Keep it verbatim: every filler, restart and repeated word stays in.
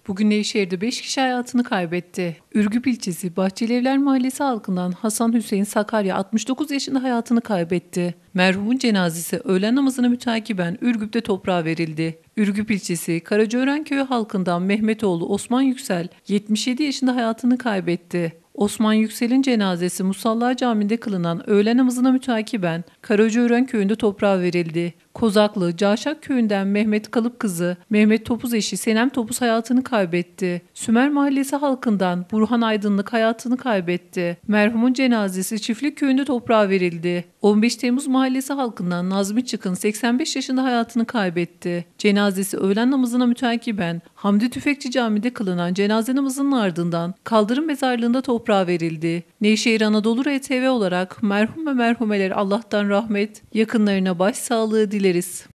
Bugün Nevşehir'de beş kişi hayatını kaybetti. Ürgüp ilçesi Bahçelievler Mahallesi halkından Hasan Hüseyin Sakarya altmış dokuz yaşında hayatını kaybetti. Merhumun cenazesi öğlen namazına mütakiben Ürgüp'te toprağa verildi. Ürgüp ilçesi Karacaören köyü halkından Mehmetoğlu Osman Yüksel yetmiş yedi yaşında hayatını kaybetti. Osman Yüksel'in cenazesi Musalla Camii'nde kılınan öğle namazına mütakiben Karacaören köyünde toprağa verildi. Kozaklı Caşak köyünden Mehmet Kalıp kızı Mehmet Topuz eşi Senem Topuz hayatını kaybetti. Sümer Mahallesi halkından Burhan Aydınlık hayatını kaybetti. Merhumun cenazesi Çiftlik köyünde toprağa verildi. on beş Temmuz Mahallesi halkından Nazmi Çıkın seksen beş yaşında hayatını kaybetti. Cenazesi öğlen namazına mütakiben Hamdi Tüfekçi Camii'de kılınan cenaze namazının ardından Kaldırım Mezarlığı'nda toprağa verildi. Nevşehir Anadolu R T V olarak merhum ve merhumeler Allah'tan rahmet, yakınlarına başsağlığı dileriz.